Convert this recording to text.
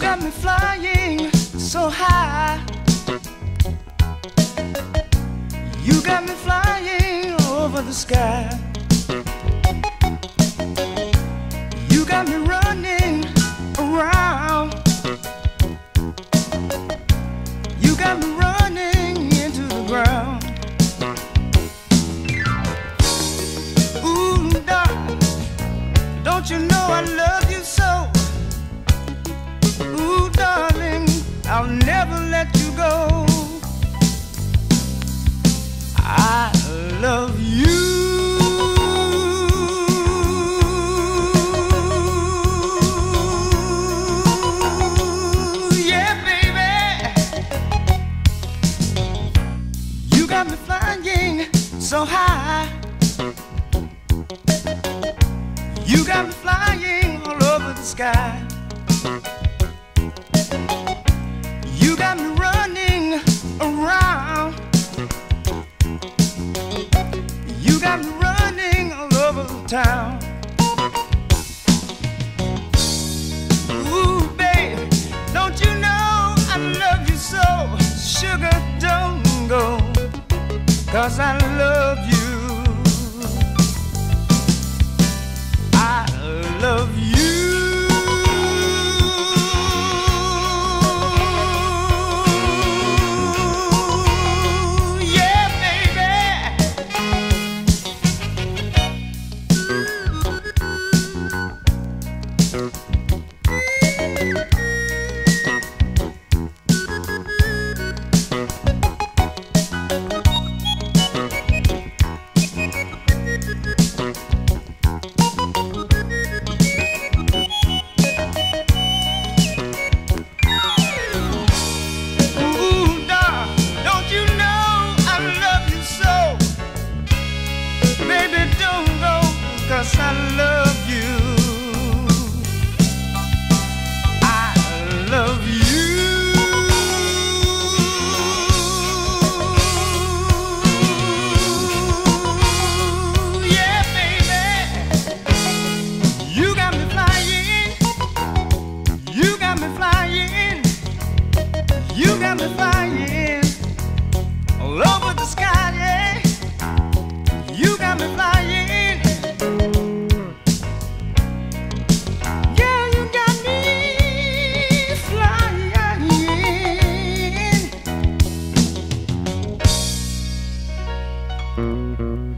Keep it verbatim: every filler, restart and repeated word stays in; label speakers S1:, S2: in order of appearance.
S1: got me flying so high. You got me flying over the sky. You got me running around. You got me running into the ground. Ooh, darling, don't you know I love you so? Ooh, darling, I'll never let you go. I love you. Yeah, baby. You got me flying so high. You got me flying all over the sky. You got me running around. You got me running all over the town. Ooh, babe, don't you know I love you so? Sugar, don't go, 'cause I love you. I love you. Baby, don't go, 'cause I love you. I love you. Yeah, baby. You got me flying. You got me flying. You got me flying all over the sky, yeah. You got me flying. Yeah, you got me flying.